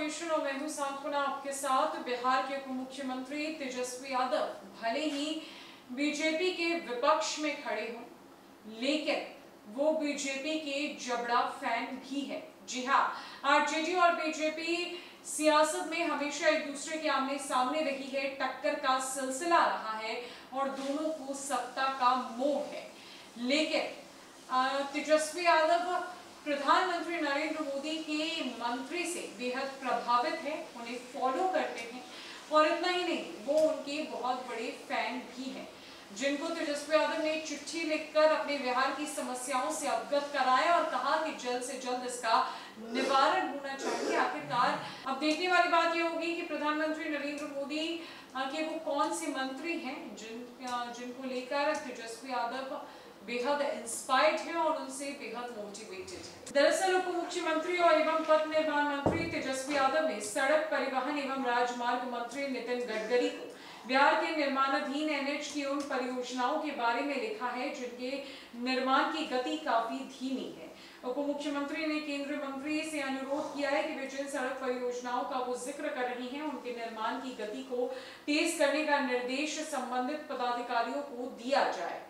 Foundation और मैं हूं सांत्वना आपके साथ। बिहार के उप मुख्यमंत्री तेजस्वी यादव भले ही बीजेपी के विपक्ष में खड़े हों, लेकिन वो बीजेपी के जबड़ा फैन भी है। जी हाँ, आरजेडी और बीजेपी सियासत में हमेशा एक दूसरे के आमने सामने रही है, टक्कर का सिलसिला रहा है और दोनों को सत्ता का मोह है। लेकिन तेजस्वी यादव प्रधानमंत्री नरेंद्र मोदी के मंत्री से बेहद प्रभावित है, उन्हें फॉलो करते हैं और इतना ही नहीं, वो उनके बहुत बड़े फैन भी हैं, जिनको तेजस्वी यादव ने चिट्ठी लिखकर अपने बिहार की समस्याओं से अवगत कराया और कहा कि जल्द से जल्द इसका निवारण होना चाहिए। आखिरकार अब देखने वाली बात यह होगी कि प्रधानमंत्री नरेंद्र मोदी के वो कौन से मंत्री हैं जिनको लेकर तेजस्वी यादव बेहद इंस्पायर्ड है और उनसे बेहद मोटिवेटेड है। दरअसल उप मुख्यमंत्री और एवं पथ निर्माण मंत्री तेजस्वी यादव ने सड़क परिवहन एवं राजमार्ग मंत्री नितिन गडकरी को बिहार के निर्माणाधीन एनएच की उन परियोजनाओं के बारे में लिखा है जिनके निर्माण की गति काफी धीमी है। उप मुख्यमंत्री ने केंद्रीय मंत्री से अनुरोध किया है कि वे जिन सड़क परियोजनाओं का वो जिक्र कर रही हैं, उनके निर्माण की गति को तेज करने का निर्देश संबंधित पदाधिकारियों को दिया जाए।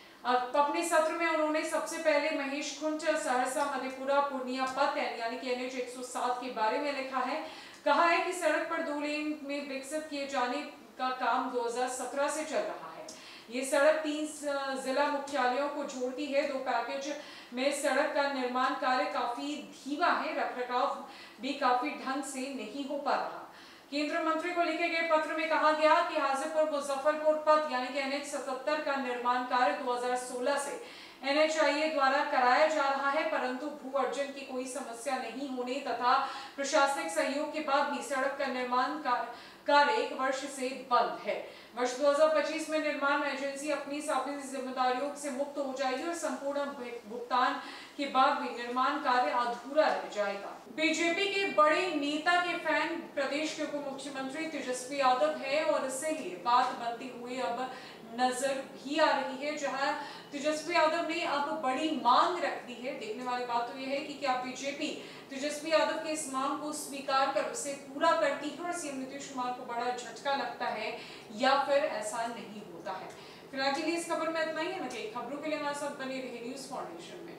अपने सत्र में उन्होंने सबसे पहले महेश खुंट सहरसा मधेपुरा पूर्णिया पथ यानी कि एनएच 107 के बारे में लिखा है। कहा है कि सड़क पर 2 लेन में विकसित किए जाने का काम 2017 से चल रहा है। ये सड़क 3 जिला मुख्यालयों को जोड़ती है। 2 पैकेज में सड़क का निर्माण कार्य काफी धीमा है, रखरखाव भी काफी ढंग से नहीं हो पा रहा। केंद्रीय मंत्री को लिखे गए पत्र में कहा गया कि हाजीपुर मुजफ्फरपुर पथ यानी कि एनएच 77 का निर्माण कार्य 2016 से एनएचआईए द्वारा कराया जा रहा है, परंतु भू अर्जन की कोई समस्या नहीं होने तथा प्रशासनिक सहयोग के बाद भी सड़क का निर्माण कार्य 1 वर्ष से बंद है। वर्ष 2025 में निर्माण एजेंसी अपनी सभी जिम्मेदारियों से मुक्त हो जाएगी और संपूर्ण भुगतान के बाद भी निर्माण कार्य अधूरा रह जाएगा। बीजेपी के बड़े नेता के फैन प्रदेश के उप मुख्यमंत्री तेजस्वी यादव है और इसीलिए बात बनती हुई अब नजर भी आ रही है, जहां तेजस्वी यादव ने अब बड़ी मांग रख दी है। देखने वाली बात तो यह है कि क्या बीजेपी तेजस्वी यादव के इस मांग को स्वीकार कर उसे पूरा करती है और सीएम नीतीश कुमार को बड़ा झटका लगता है या फिर ऐसा नहीं होता है। फिलहाल के लिए इस खबर में इतना ही है। खबरों के लिए हमारे साथ बने रहे न्यूज़ फाउंडेशन में।